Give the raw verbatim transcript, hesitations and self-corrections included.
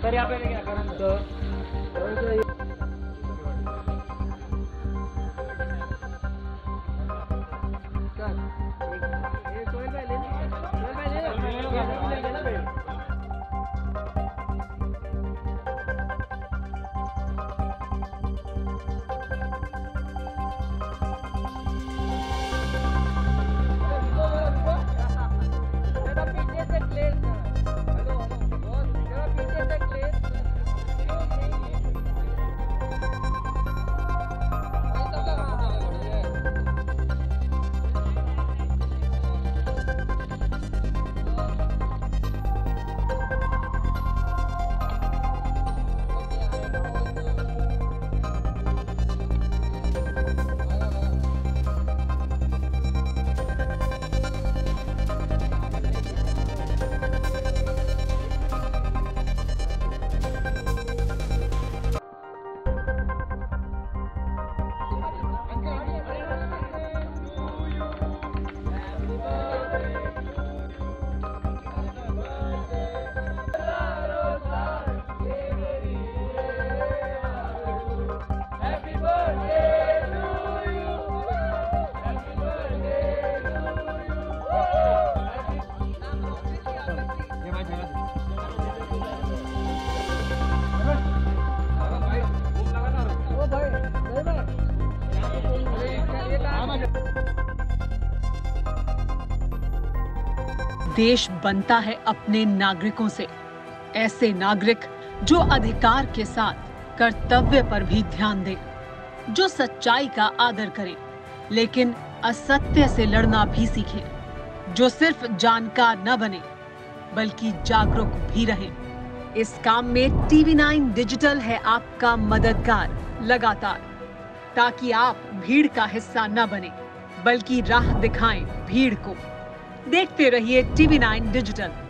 Sir यहाँ पे क्या करें तो देश बनता है अपने नागरिकों से। ऐसे नागरिक जो अधिकार के साथ कर्तव्य पर भी ध्यान दें, जो सच्चाई का आदर करें लेकिन असत्य से लड़ना भी सीखें, जो सिर्फ जानकार न बने बल्कि जागरूक भी रहें। इस काम में टीवी नाइन डिजिटल है आपका मददगार लगातार, ताकि आप भीड़ का हिस्सा न बने बल्कि राह दिखाएं भीड़ को। देखते रहिए टीवी नाइन डिजिटल।